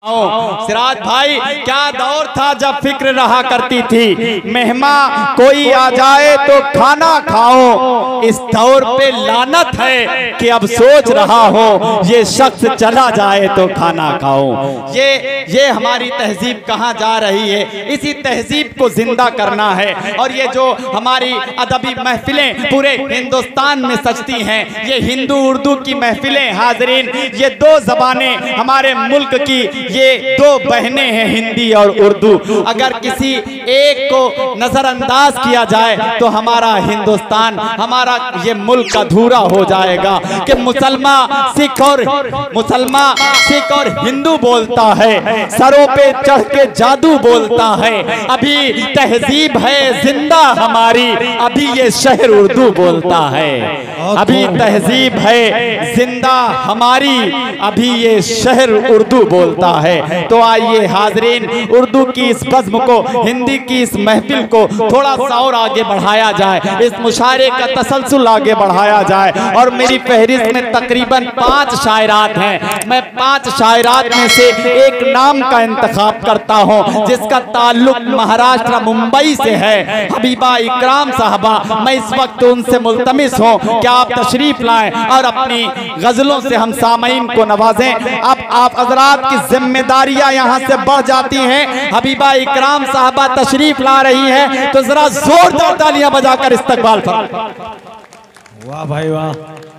सिराज भाई, क्या दौर था जब फिक्र रहा करती थी मेहमा कोई आ जाए तो खाना खाओ। इस दौर पे लानत है कि अब सोच रहा हो ये शख्स चला जाए तो खाना खाओ। ये हमारी तहजीब कहाँ जा रही है, इसी तहजीब को जिंदा करना है। और ये जो हमारी अदबी महफिलें पूरे हिंदुस्तान में सजती हैं, ये हिंदू उर्दू की महफिलें हाजरीन, ये दो जबानें हमारे मुल्क की, ये दो बहनें हैं हिंदी और उर्दू। अगर किसी एक को नजरअंदाज किया जाए तो हमारा हिंदुस्तान, हमारा ये मुल्क अधूरा हो जाएगा। कि मुसलमान सिख और हिंदू बोलता है, सरों पे चढ़ के जादू बोलता है। अभी तहजीब है जिंदा हमारी, अभी ये शहर उर्दू बोलता है। अभी तहजीब है जिंदा हमारी, अभी ये शहर उर्दू बोलता है। तो आइए हाजरीन, उर्दू की इस बज़्म को, हिंदी की इस महफिल को थोड़ा सा और आगे बढ़ाया जाए, इस मुशायरे का तसलसल आगे बढ़ाया जाए। और मेरी फहरिस्त में तकरीबन 5 शायरात हैं। मैं 5 शायरात में से एक नाम का इंतखाब करता हूं जिसका ताल्लुक महाराष्ट्र मुंबई से है, हबीबा इकराम साहबा। मैं इस वक्त उनसे मुल्तमिस हूं कि आप तशरीफ लाएं और अपनी गजलों से हम सामईन को नवाजें। अब आप हजरात की जिम्मेदारियां यहां से बढ़ जाती हैं। हबीबा इकराम साहबा तशरीफ ला रही है, तो जरा जोरदार तालियां बजाकर इस्तकबाल फरमाएं। वाह भाई वाह।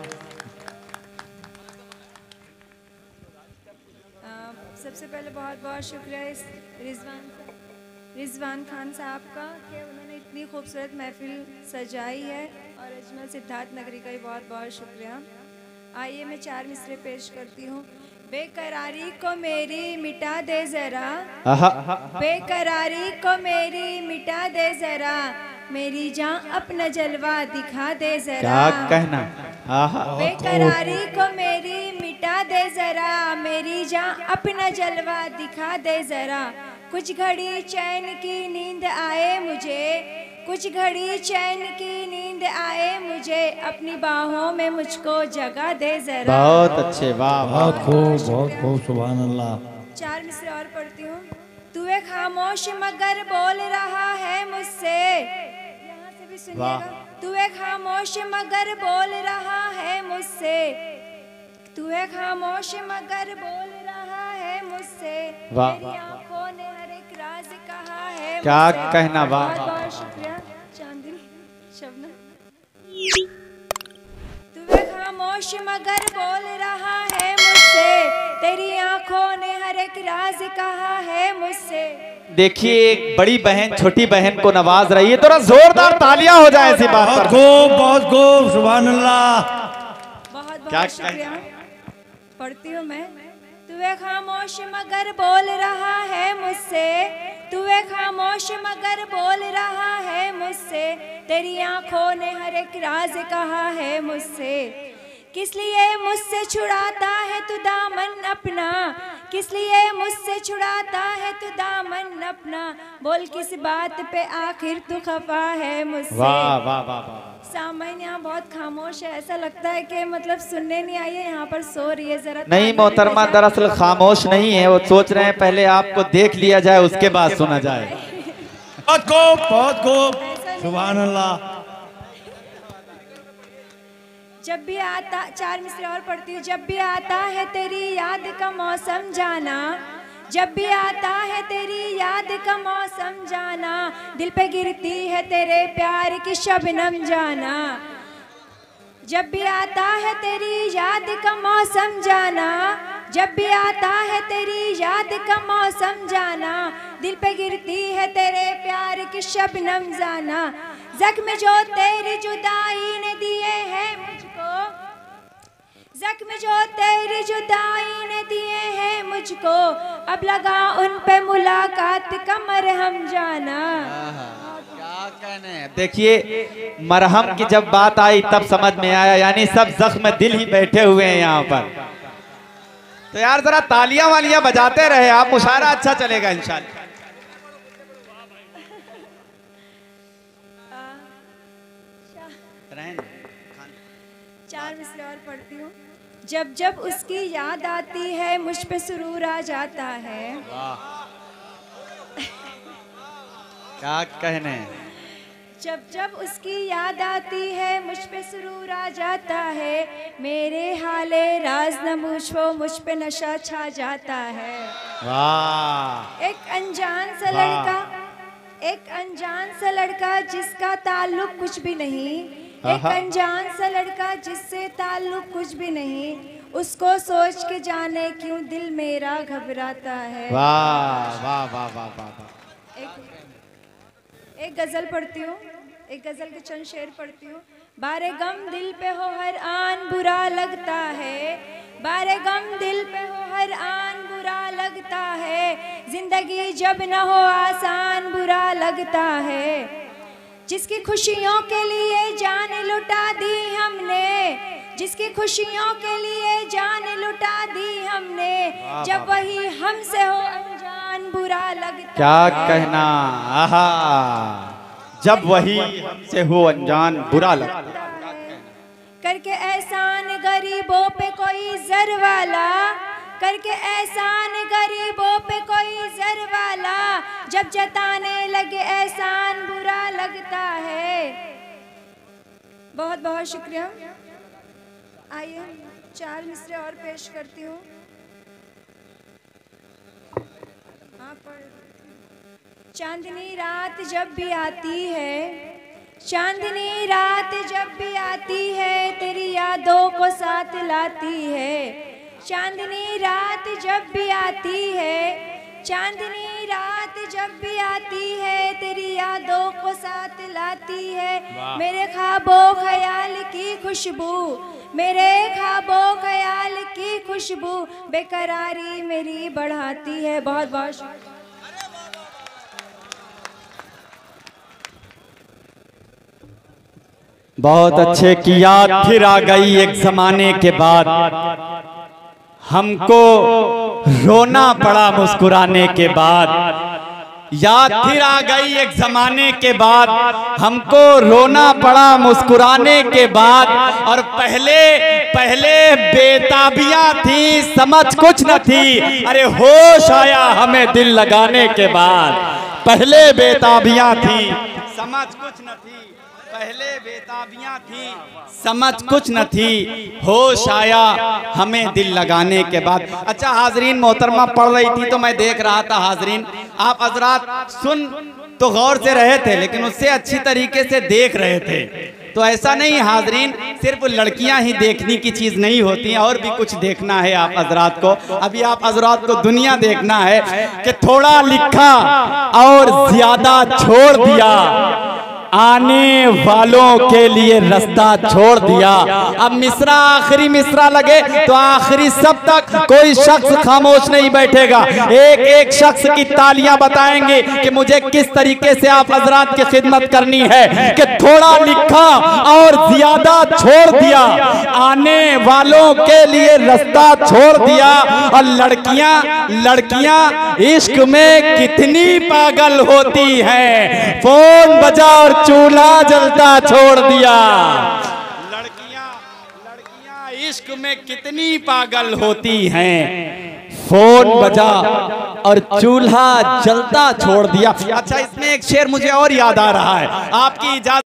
सबसे पहले बहुत बहुत शुक्रिया इस रिजवान खान साहब का कि उन्होंने इतनी खूबसूरत महफिल सजाई है, और अजमल सिद्धार्थ नगरी का भी बहुत बहुत शुक्रिया। आइए मैं 4 मिसरे पेश करती हूँ। बेकरारी को मेरी मिटा दे जरा, बेकरारी को मेरी मिटा दे जरा, मेरी जान अपना जलवा दिखा दे जरा। क्या कहना, बेकरारी को मेरी मिटा दे जरा, मेरी जान अपना जलवा दिखा दे जरा। कुछ घड़ी चैन की नींद आए मुझे, कुछ घड़ी चैन की नींद आए मुझे, अपनी बाहों में मुझको जगह दे जरा। बहुत अच्छे, वाह, बहुत खूब, सुभान अल्लाह। 4 मिसरे और पढ़ती हूँ। तू है खामोश मगर बोल रहा है मुझसे, यहाँ से भी सुनिएगा। तू है खामोश मगर बोल रहा है मुझसे, तू है खामोश मगर बोल रहा है मुझसे, मेरी आंखों ने हर एक राज कहा है। क्या कहना, वाह। बहुत बहुत शुक्रिया चांदनी शबनम। तू है खामोश मगर बोल रहा है मुझसे, तेरी आंखों ने हर एक राज कहा है मुझसे। देखिए, एक बड़ी बहन छोटी बहन को नवाज रही है, थोड़ा जोरदार तालियां हो जाए ऐसी बात पर। बहुत खूब, सुभान अल्लाह। बहुत बहुत शुक्रिया। पढ़ती हूँ मैं। तू है खामोश मगर बोल रहा है मुझसे, तू है खामोश मगर बोल रहा है मुझसे, तेरी आंखों ने हर एक राज कहा है मुझसे। किस लिए मुझसे छुड़ाता है तू दामन अपना, किस लिए मुझसे छुड़ाता है तू दामन अपना, बोल किस बात पे आखिर तू खफा है मुझसे। वाह वाह वाह वाह। सामईन यहाँ बहुत खामोश है, ऐसा लगता है कि मतलब सुनने नहीं आई है, यहाँ पर सो रही है। जरा नहीं मोहतरमा, दरअसल खामोश नहीं है, वो सोच रहे हैं पहले आपको देख लिया जाए उसके बाद सुना जाए। बहुत खूब, सुभान अल्लाह। जब भी आता, 4 मिसरे और पढ़ती हूँ। जब भी आता है तेरी याद का मौसम जाना, जब भी आता है तेरी याद का मौसम जाना, दिल पे गिरती है तेरे प्यार की शबनम जाना। जब भी आता है तेरी याद का मौसम जाना, जब भी आता है तेरी याद का मौसम जाना, दिल पे गिरती है तेरे प्यार की शबनम जाना। जख्म जो तेरी जुदाई ने दिए हैं मुझको, जख्म जो तेरी जुदाई ने दिए हैं मुझको, अब लगा उन पे मुलाकात का मरहम जाना। क्या कहने हैं। देखिए, मरहम की जब बात आई तब समझ में आया, यानी सब जख्म दिल ही बैठे हुए हैं यहाँ पर। तो यार जरा तालियां वालियां बजाते रहे आप, मुशायरा अच्छा चलेगा इंशाल्लाह। 4 मिसरे और पढ़ती हूँ। जब जब उसकी याद आती है मुझ पे सुरूर आ जाता है। क्या कहने। जब जब उसकी याद आती है मुझ पे सुरूर आ जाता है। मेरे हाले राज न पूछो मुझ पे नशा छा जाता है। वाह। एक अनजान सा लड़का जिसका ताल्लुक कुछ भी नहीं, एक अनजान सा लड़का जिससे ताल्लुक कुछ भी नहीं, उसको सोच के जाने क्यों दिल मेरा घबराता है। वाह वाह वाह वाह वाह। एक गजल पढ़ती हूँ, एक गजल के चंद शेर पढ़ती हूँ। बारे गम दिल पे हो हर आन बुरा लगता है, बारे गम दिल पे हो हर आन बुरा लगता है। जिंदगी जब न हो आसान बुरा लगता है। जिसकी खुशियों के लिए जान लुटा दी हमने, जिसकी खुशियों के लिए जान लुटा दी हमने, जब वही हमसे हो अनजान बुरा लगता। क्या कहना। आहा। जब वही हमसे हो अनजान बुरा लगता है। करके एहसान गरीबों पे कोई जर वाला, करके एहसान गरीबों पे कोई जर वाला, जब जताने लगे एहसान बुरा लगता है। बहुत बहुत शुक्रिया। आइए 4 मिसरे और पेश करती हूँ। चांदनी रात जब भी आती है, चांदनी रात जब भी आती है, तेरी यादों को साथ लाती है। चांदनी रात जब भी आती है, चांदनी रात जब भी आती है, तेरी यादों को साथ लाती है। मेरे ख्वाबों ख्याल की खुशबू, मेरे ख्वाबों ख्याल की खुशबू, बेकरारी मेरी बढ़ाती है। बहुत बहुत शुक्रिया। बहुत अच्छे की याद फिर आ गई एक जमाने के बाद, हमको रोना पड़ा मुस्कुराने के बाद। याद फिर आ गई एक जमाने के बाद, हमको रोना पड़ा मुस्कुराने के बाद। और पहले पहले बेताबियां थी, समझ कुछ न थी, अरे होश आया हमें दिल लगाने के बाद। पहले बेताबियां थी, समझ कुछ न थी, पहले बेताबियां थी, समझ कुछ न थी, होश आया हमें दिल लगाने के बाद। अच्छा हाजरीन, मोहतरमा पढ़ रही थी तो मैं देख रहा था। हाजरीन आप हजरात सुन तो गौर से रहे थे, लेकिन उससे अच्छी तरीके से देख रहे थे। तो ऐसा नहीं हाजरीन, सिर्फ लड़कियां ही देखने की चीज नहीं होती, और भी कुछ देखना है आप हजरात को। अभी आप हजरात को दुनिया देखना है कि थोड़ा लिखा और ज्यादा छोड़ दिया, आने वालों के लिए रास्ता छोड़ दिया। अब मिसरा आखिरी मिसरा लगे तो आखिरी सब तक कोई शख्स खामोश नहीं बैठेगा। एक एक शख्स की तालियां बताएंगे कि मुझे किस तरीके से आप हजरात की खिदमत करनी है। कि थोड़ा लिखा और ज्यादा छोड़ दिया, आने वालों के लिए रास्ता छोड़ दिया। और लड़कियां इश्क में कितनी पागल होती हैं, फोन बजा और चूल्हा जलता छोड़ दिया। लड़कियां इश्क में कितनी पागल होती हैं, फोन बजा और चूल्हा जलता छोड़ दिया। अच्छा इसमें एक शेर मुझे और याद आ रहा है, आपकी इजाजत